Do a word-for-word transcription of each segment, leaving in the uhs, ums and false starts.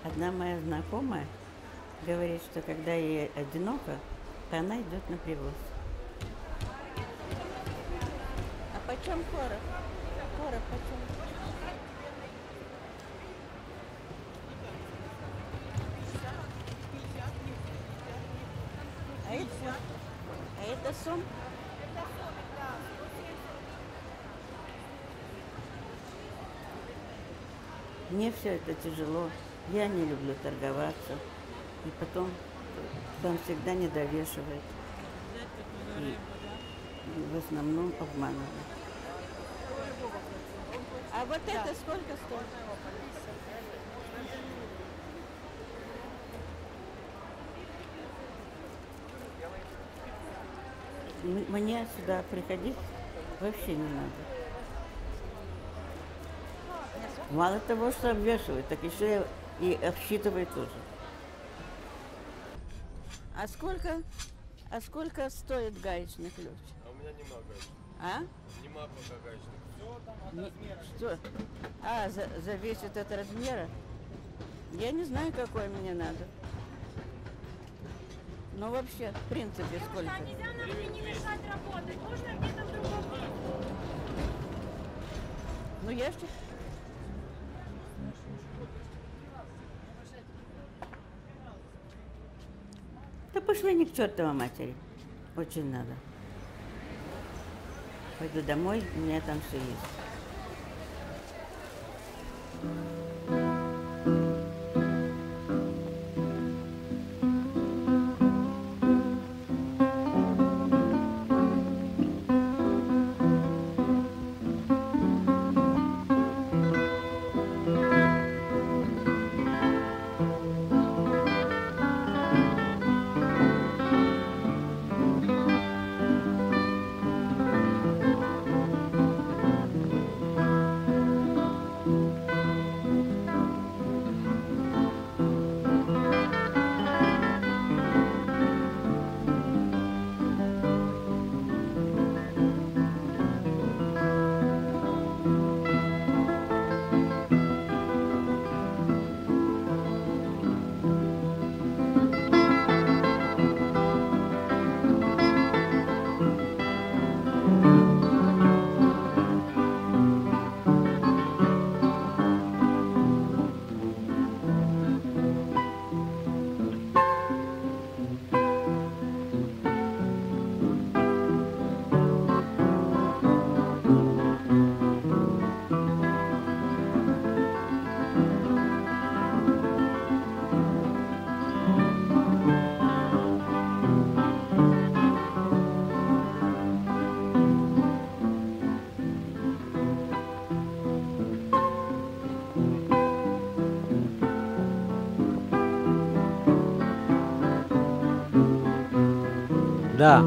Одна моя знакомая говорит, что когда ей одиноко, то она идет на привоз. А почем короб? Короб почем? А это, а это сом? Мне все это тяжело. Я не люблю торговаться. И потом там всегда недовешивает. И в основном обманывают. А вот это сколько стоит? Мне сюда приходить вообще не надо. Мало того, что обвешивают, так еще и обсчитывают тоже. А сколько, а сколько стоит гаечный ключ? А у меня нема гаечных. А? Нема пока гаечных. Все там от Не, размера. что? А, за, зависит от размера? Я не знаю, какой мне надо. Но вообще, в принципе, сколько? А нельзя нам мне не мешать работать? Можно где-то в другом месте? Ну, я что? Да пошли они к чертовой матери. Очень надо. Пойду домой, у меня там все есть. Да.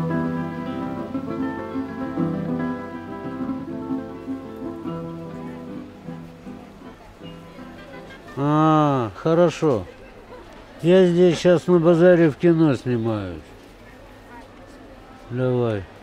А, хорошо. Я здесь сейчас на базаре в кино снимаюсь. Давай.